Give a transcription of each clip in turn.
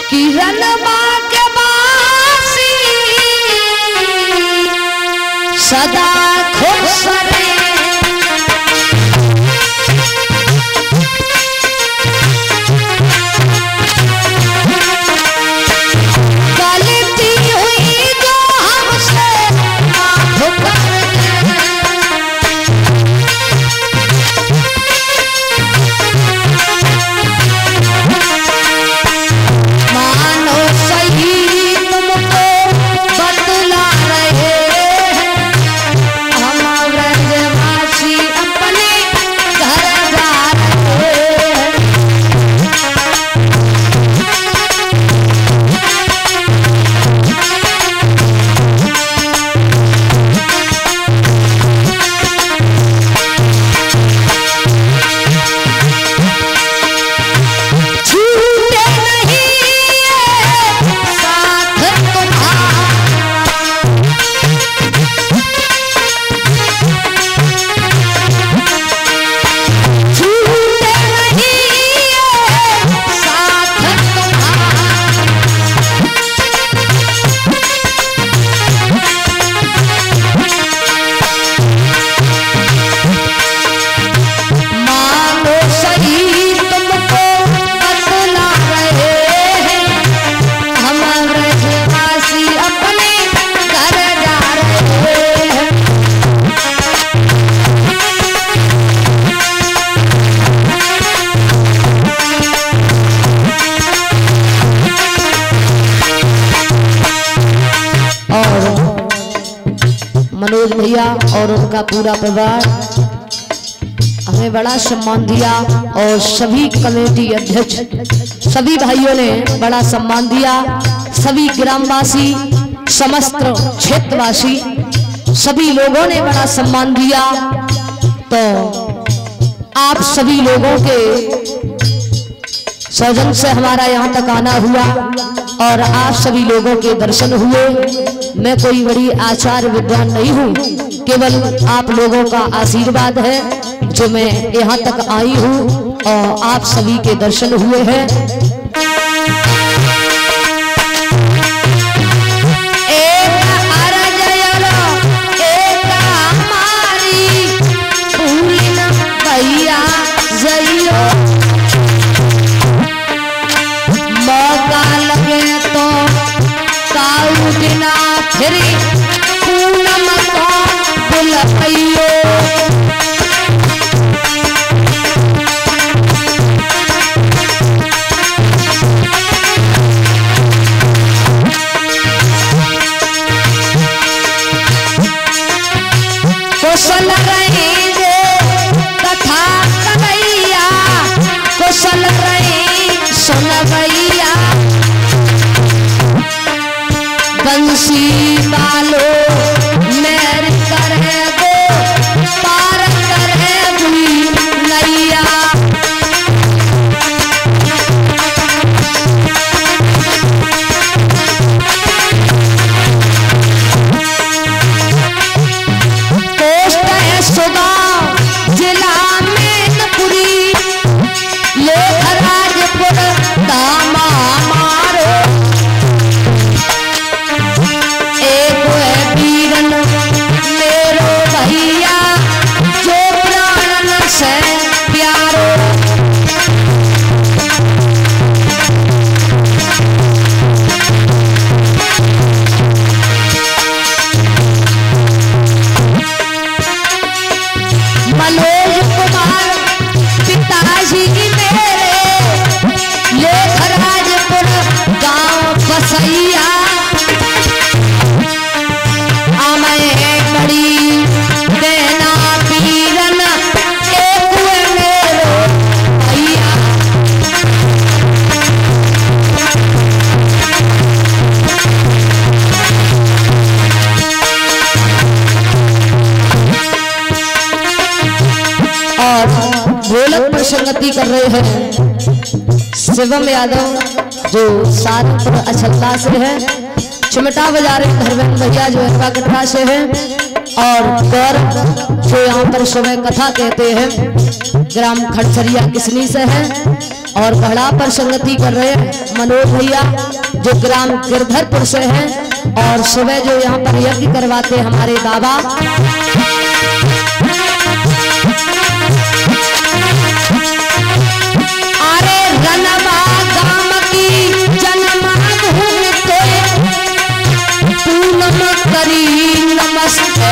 किरण के बासी सदा खुश रहे। गलती हुई जो हमसे माफ कर मानो सही तुमको बतला रहे हैं, हम ब्रजवासी अपने घर जा रहे हैं। छूटे नहीं ये साथ तुम्हारा, छूटे नहीं ये साथ तुम्हारा। मानो सही तुमको बतला रहे हैं, हम ब्रजवासी अपने घर जा रहे हैं। और मनोज भैया और उनका पूरा परिवार हमें बड़ा सम्मान दिया और सभी कमेटी अध्यक्ष सभी भाइयों ने बड़ा सम्मान दिया। सभी ग्रामवासी समस्त क्षेत्रवासी सभी लोगों ने बड़ा सम्मान दिया। तो आप सभी लोगों के सौजन से हमारा यहाँ तक आना हुआ और आप सभी लोगों के दर्शन हुए। मैं कोई बड़ी आचार्य विद्वान नहीं हूँ, केवल आप लोगों का आशीर्वाद है जो मैं यहाँ तक आई हूँ और आप सभी के दर्शन हुए हैं। एक अरज यरो, एक हमारी, भूल न भैया जइयो, मौका लगे तो काऊ बिना फिर पूनम को बुलइयो। कुशल रहेंगे कथा कन्हैया, कुशल रहे सुनवैया, बंसी डालो मेर करे गो, पार करे हुई नैया। पोस्ट है सुगांव जिला मैनपुरी, लेखराजपुर दामा मारो, एक है वीरन मेरो भैया जो प्राणन से प्यारो। मनोज कुमार पिताजी मेरे, लेखराजपुर गांव बसैया, आमय बड़ी देना पीरन एक मेरो भैया। और ढोलक पर संगति कर रहे हैं शिवम यादव जो सारपुर अछल्ला से है, चिमटा बजा रहे धर्मेंद्र भैया जो अरबा कटरा से है, और गौरव जो यहाँ पर सुबह कथा कहते हैं ग्राम खड़सरिया किसनी से है, और घड़ा पर संगति कर रहे हैं मनोज भैया जो ग्राम गिरधरपुर से हैं और सुबह जो यहाँ पर यज्ञ करवाते हमारे बाबा। अरे रनवा गाम की जन्मभूमि तो पूनम करी नमस्ते।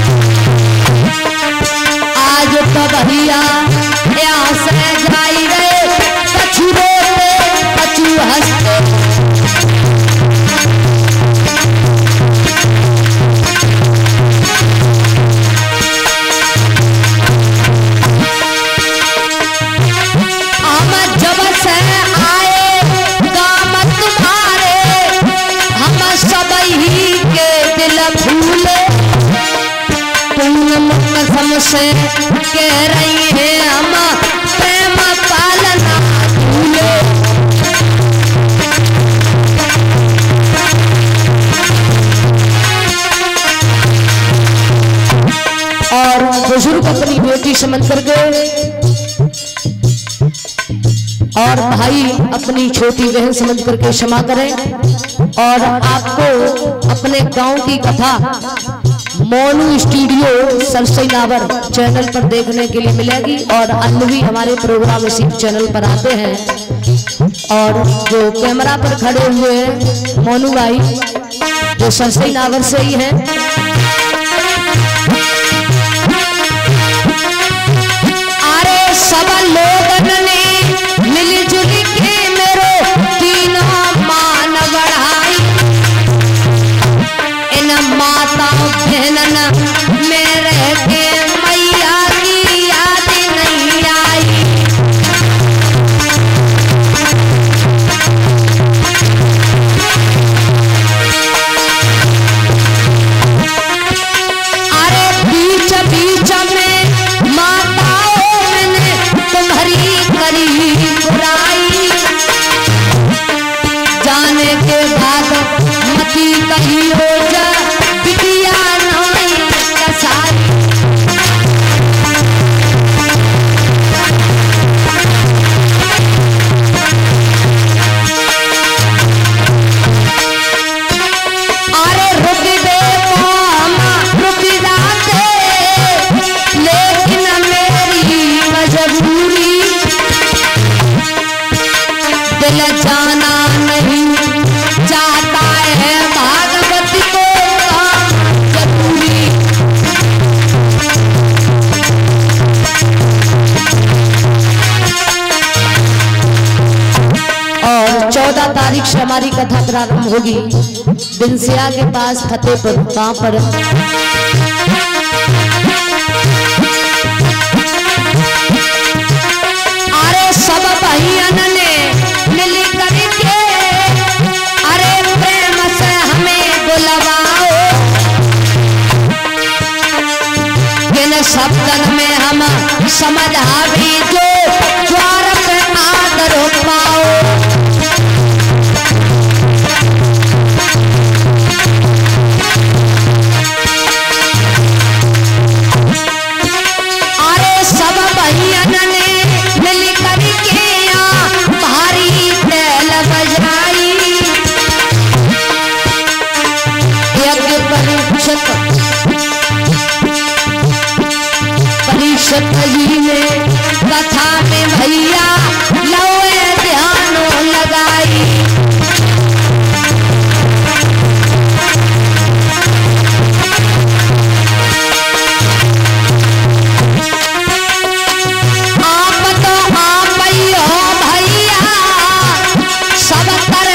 आज तो भैया यहाँ से जाई रहे कछु रोते कछु हंसते। हम जब से आए गाम तुम्हारे हम सब ही के दिल फूले। पूनम कसम से कह रही है हम प्रेम पालना भूले। और बुजुर्ग अपनी बेटी समझ करके और भाई अपनी छोटी बहन समझ करके क्षमा करें। और आपको अपने गांव की कथा मोनू स्टूडियो सरसई नावर चैनल पर देखने के लिए मिलेगी और अन्य भी हमारे प्रोग्राम इसी चैनल पर आते हैं। और जो कैमरा पर खड़े हुए हैं मोनू भाई जो सरसई नावर से ही हैं। अरे सब लोगन ने मिलजुल के मेरो तीनों मान बढ़ाई। इन माता बहनन मेरे के मैया की याद नहीं आई। अरे बीच बीच में माताओं मैंने तुम्हारी करी बुराई। जाने के बाद मती कही हो जा बिटिया नहीं कसाई। अरे रुक दे मामा रुक जाते लेकिन मेरी मजबूरी। दिल जाना नहीं चाहता है भागवती को जरूरी। और 14 तारीख से हमारी कथा प्रारंभ होगी बिनसिया के पास फतेहपुर वहां पर। अरे सब बहियन ने मिल करके अरे प्रेम से हमें बुलवाओ। इन शब्दन में हम समझावी जो द्वार पे आदर पाओ। अरे सब बहियन ने मिल करके यहाँ भारी तेल बजाई। यज्ञ परीक्षित जी ने कथा में भैया लौए ध्यानों लगाई। आप तो आप ही हो भैया सब तरह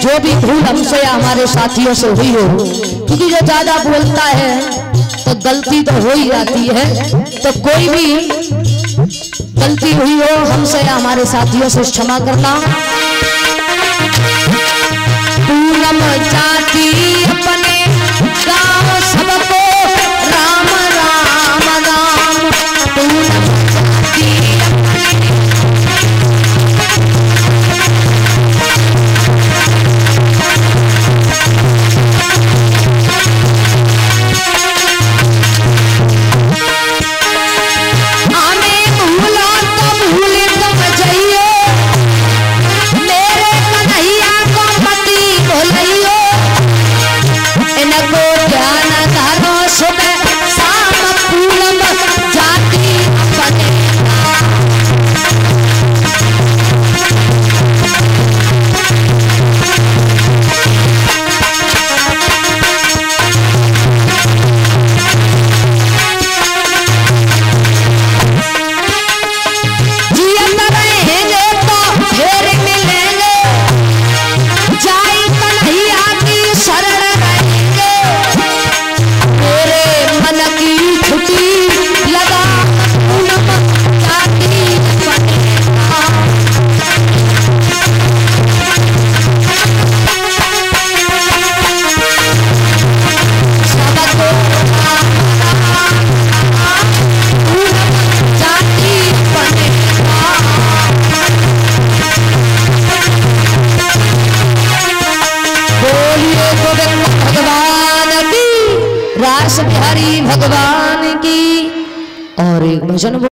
जो भी भूल हमसे या हमारे साथियों से हुई हो, क्योंकि जो ज्यादा बोलता है तो गलती तो हो ही जाती है, तो कोई भी गलती हुई हो हमसे या हमारे साथियों से क्षमा करना। पूनम जाती अपने गाँव सबको राम राम राम, पूनम जाती भगवान की। और एक भजन